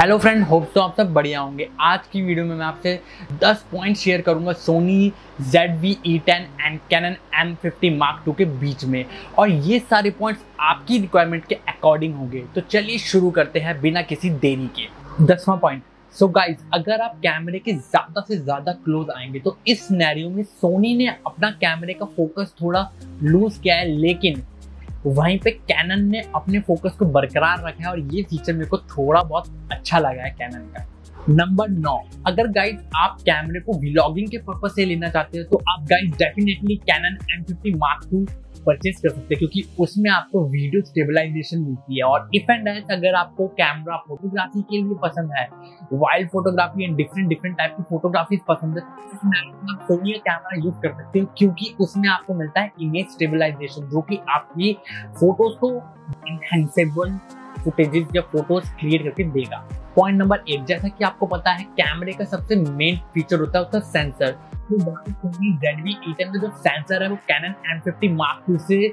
Hello friend, hope तो आप सब बढ़िया होंगे। आज की वीडियो में मैं आपसे 10 पॉइंट शेयर करूंगा Sony ZV-E10 and Canon M50 Mark II के बीच में, और ये सारे पॉइंट्स आपकी रिक्वायरमेंट के अकॉर्डिंग होंगे। तो चलिए शुरू करते हैं बिना किसी देरी के। 10वां पॉइंट, सो गाइज, अगर आप कैमरे के ज़्यादा से ज़्यादा क्लोज आएंगे तो इस सिनेरियो में सोनी ने अपना कैमरे का फोकस थोड़ा लूज किया है, लेकिन वहीं पे कैनन ने अपने फोकस को बरकरार रखा है, और ये फीचर मेरे को थोड़ा बहुत अच्छा लगा है कैनन का। नंबर 9, अगर गाइज आप कैमरे को व्लॉगिंग के पर्पस से लेना चाहते हो तो आप guys definitely Canon M50 Mark II purchase कर सकते हैं, क्योंकि उसमें आपको वीडियो स्टेबलाइजेशन मिलती है। और इफ एंड एल्स अगर आपको कैमरा फोटोग्राफी के लिए पसंद है, wild photography and different type की फोटोग्राफी पसंद है, तो उसमें आप सोनी का कैमरा यूज कर सकते हो, क्योंकि उसमें आपको मिलता है इमेज स्टेबलाइजेशन, जो कि आपकी फोटोज को एनहांसेबल फुटेजेस या फोटोज क्रिएट करके देगा। पॉइंट नंबर 1, जैसा कि आपको पता है कैमरे का सबसे मेन फीचर होता है उसका सेंसर। तो सोनी ZV-E10 में जो सेंसर है वो कैनन M50 Mark II से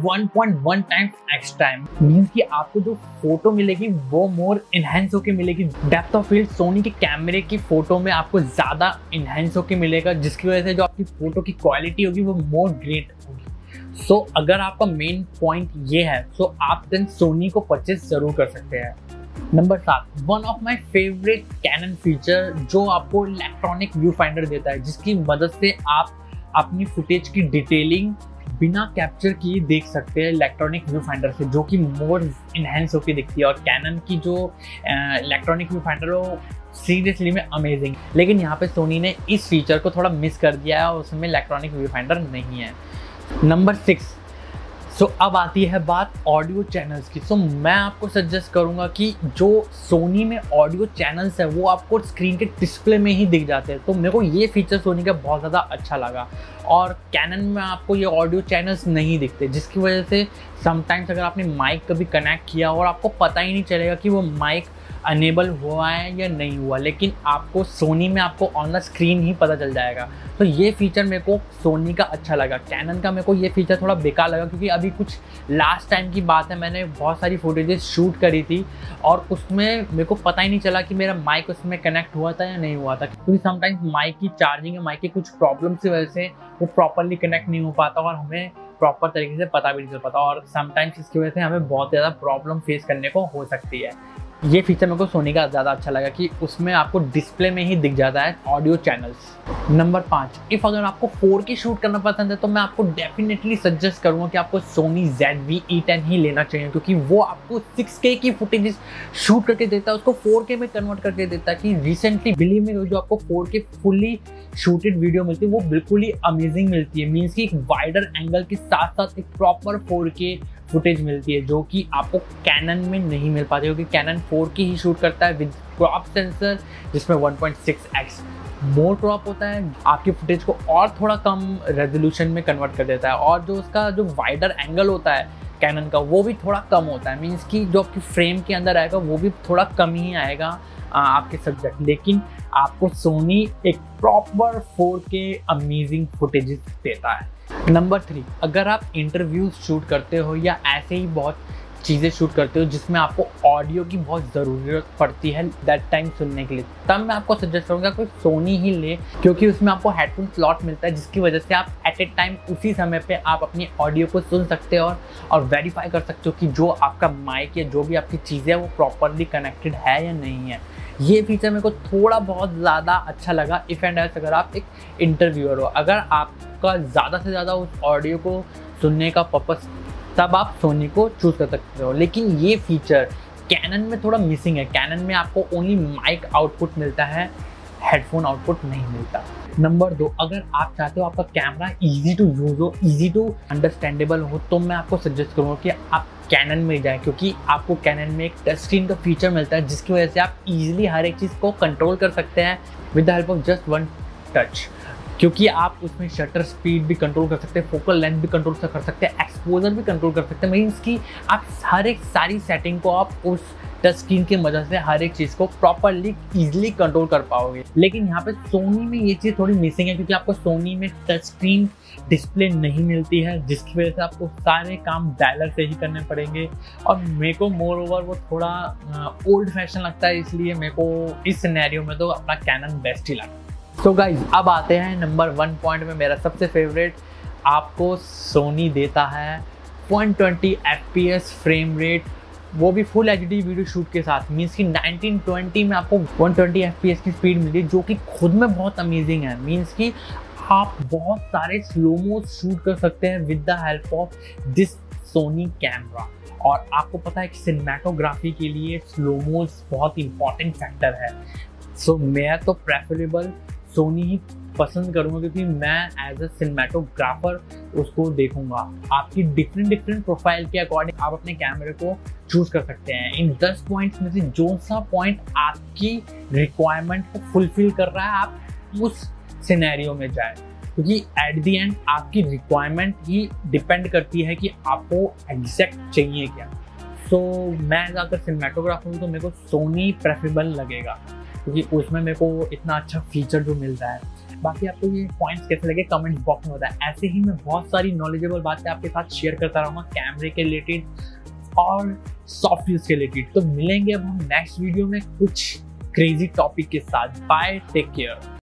1.1 टाइम्स एक्स्ट्रा है। मींस कि आपको जो फोटो मिलेगी वो मोर इनहेंस होके मिलेगी। डेप्थ ऑफ फील्ड सोनी के कैमरे की फोटो में आपको ज्यादा इनहेंस होके मिलेगा, जिसकी वजह से जो आपकी फोटो की क्वालिटी होगी वो मोर ग्रेट होगी। सो अगर आपका मेन पॉइंट ये है तो आप देन सोनी को परचेज जरूर कर सकते हैं। Number 7, one of my favourite Canon feature जो आपको इलेक्ट्रॉनिक व्यू फाइंडर देता है, जिसकी मदद से आप अपनी फुटेज की डिटेलिंग बिना कैप्चर किए देख सकते हैं इलेक्ट्रॉनिक व्यू फाइंडर से, जो कि मोर इनहेंस होकर दिखती है। और कैनन की जो इलेक्ट्रॉनिक व्यू फाइंडर वो सीरियसली में अमेजिंग, लेकिन यहाँ पे सोनी ने इस फीचर को थोड़ा मिस कर दिया है और उसमें इलेक्ट्रॉनिक व्यू फाइंडर नहीं है। नंबर 6, सो अब आती है बात ऑडियो चैनल्स की। सो मैं आपको सजेस्ट करूंगा कि जो सोनी में ऑडियो चैनल्स है वो आपको स्क्रीन के डिस्प्ले में ही दिख जाते हैं। तो मेरे को ये फीचर सोनी का बहुत ज़्यादा अच्छा लगा, और कैनन में आपको ये ऑडियो चैनल्स नहीं दिखते, जिसकी वजह से समटाइम्स अगर आपने माइक कभी कनेक्ट किया और आपको पता ही नहीं चलेगा कि वो माइक अनेबल हुआ है या नहीं हुआ, लेकिन आपको सोनी में आपको ऑन द स्क्रीन ही पता चल जाएगा। तो ये फीचर मेरे को सोनी का अच्छा लगा। कैनन का मेरे को ये फीचर थोड़ा बेकार लगा, क्योंकि अभी कुछ लास्ट टाइम की बात है, मैंने बहुत सारी फुटेजेस शूट करी थी और उसमें मेरे को पता ही नहीं चला कि मेरा माइक उसमें कनेक्ट हुआ था या नहीं हुआ था, क्योंकि समटाइम्स माइक की चार्जिंग या माइक की कुछ प्रॉब्लम की वजह से वो प्रॉपरली कनेक्ट नहीं हो पाता और हमें प्रॉपर तरीके से पता भी नहीं चल पाता, और समटाइम्स इसकी वजह से हमें बहुत ज़्यादा प्रॉब्लम फेस करने को हो सकती है। ये फीचर मेरे को सोनी का ज़्यादा अच्छा लगा कि उसमें आपको डिस्प्ले में ही दिख जाता है ऑडियो चैनल्स। नंबर 5, इफ़ अगर आपको 4K शूट करना पसंद है तो मैं आपको डेफिनेटली सजेस्ट करूँगा कि आपको सोनी ZV-E10 ही लेना चाहिए, क्योंकि वो आपको 6K की फुटेज शूट करके देता है, उसको 4K में कन्वर्ट करके देता है। कि रिसेंटली बिलीव में जो आपको 4K फुल्ली शूटेड वीडियो मिलती है वो बिल्कुल ही अमेजिंग मिलती है। मीन्स कि एक वाइडर एंगल के साथ साथ एक प्रॉपर 4K फुटेज मिलती है, जो कि आपको कैनन में नहीं मिल पाती, क्योंकि कैनन 4K ही शूट करता है विद क्रॉप सेंसर, जिसमें 1.6x मोर क्रॉप होता है, आपकी फुटेज को और थोड़ा कम रेजोल्यूशन में कन्वर्ट कर देता है। और जो उसका जो वाइडर एंगल होता है कैनन का वो भी थोड़ा कम होता है। मीन्स कि जो आपकी फ्रेम के अंदर आएगा वो भी थोड़ा कम ही आएगा आपके सब्जेक्ट, लेकिन आपको सोनी एक प्रॉपर 4K अमेजिंग फुटेज देता है। नंबर 3, अगर आप इंटरव्यूज शूट करते हो या ऐसे ही बहुत चीज़ें शूट करते हो जिसमें आपको ऑडियो की बहुत ज़रूरत पड़ती है दैट टाइम सुनने के लिए, तब मैं आपको सजेस्ट करूँगा कोई सोनी ही ले, क्योंकि उसमें आपको हेडफोन स्लॉट मिलता है, जिसकी वजह से आप एट ए टाइम उसी समय पे आप अपनी ऑडियो को सुन सकते हो और वेरीफाई कर सकते हो कि जो आपका माइक या जो भी आपकी चीज़ें है वो प्रॉपरली कनेक्टेड है या नहीं है। ये फीचर मेरे को थोड़ा बहुत ज़्यादा अच्छा लगा। इफ़ एंड एल्स अगर आप एक इंटरव्यूअर हो, अगर आपका ज़्यादा से ज़्यादा उस ऑडियो को सुनने का पर्पस, तब आप सोनी को चूज़ कर सकते हो। लेकिन ये फीचर कैनन में थोड़ा मिसिंग है। कैनन में आपको ओनली माइक आउटपुट मिलता है, हेडफोन आउटपुट नहीं मिलता। नंबर 2, अगर आप चाहते हो आपका कैमरा इजी टू यूज़ हो, इजी टू अंडरस्टैंडेबल हो, तो मैं आपको सजेस्ट करूँगा कि आप कैनन में जाएं, क्योंकि आपको कैनन में एक टच स्क्रीन का फीचर मिलता है, जिसकी वजह से आप इजीली हर एक चीज़ को कंट्रोल कर सकते हैं with the help of just one touch. क्योंकि आप उसमें शटर स्पीड भी कंट्रोल कर सकते हैं, फोकल लेंथ भी कंट्रोल कर सकते हैं, एक्सपोजर भी कंट्रोल कर सकते हैं। मीन्स कि आप हर एक सारी सेटिंग को आप उस टच स्क्रीन की मदद से हर एक चीज़ को प्रॉपरली ईजिली कंट्रोल कर पाओगे। लेकिन यहाँ पे सोनी में ये चीज़ थोड़ी मिसिंग है, क्योंकि आपको सोनी में टच स्क्रीन डिस्प्ले नहीं मिलती है, जिसकी वजह से आपको सारे काम डायलर से ही करने पड़ेंगे। और मेरे को मोर ओवर वो थोड़ा ओल्ड फैशन लगता है, इसलिए मेरे को इस सिनेरियो में तो अपना कैनन बेस्ट ही लगता है। तो गाइज अब आते हैं नंबर 1 पॉइंट में, मेरा सबसे फेवरेट। आपको सोनी देता है 120 FPS फ्रेम रेट, वो भी फुल HD वीडियो शूट के साथ। मीन्स कि 1920 में आपको 120 FPS की स्पीड मिली, जो कि खुद में बहुत अमेजिंग है। मीन्स कि आप बहुत सारे स्लोमो शूट कर सकते हैं with the help of this Sony camera. और आपको पता है कि सिनेमेटोग्राफी के लिए स्लोमोस बहुत इंपॉर्टेंट फैक्टर है। सो मैं तो प्रेफरेबल सोनी ही पसंद करूँगा, क्योंकि मैं एज अ सिनेमेटोग्राफर उसको देखूंगा। आपकी डिफरेंट प्रोफाइल के अकॉर्डिंग आप अपने कैमरे को चूज कर सकते हैं। इन 10 पॉइंट्स में से जो सा पॉइंट आपकी रिक्वायरमेंट को फुलफिल कर रहा है, आप उस सिनेरियो में जाए, क्योंकि एट द एंड आपकी रिक्वायरमेंट ही डिपेंड करती है कि आपको एग्जैक्ट चाहिए क्या। सो मैं अगर सिनेमेटोग्राफर हूँ तो मेरे को सोनी प्रेफरेबल लगेगा, क्योंकि उसमें मेरे को इतना अच्छा फीचर जो मिल रहा है। बाकी आपको ये पॉइंट्स कैसे लगे कमेंट बॉक्स में बताएं। ऐसे ही मैं बहुत सारी नॉलेजेबल बातें आपके साथ शेयर करता रहूँगा कैमरे के रिलेटेड और सॉफ्टवेयर के रिलेटेड। तो मिलेंगे अब हम नेक्स्ट वीडियो में कुछ क्रेजी टॉपिक के साथ। Bye, take care.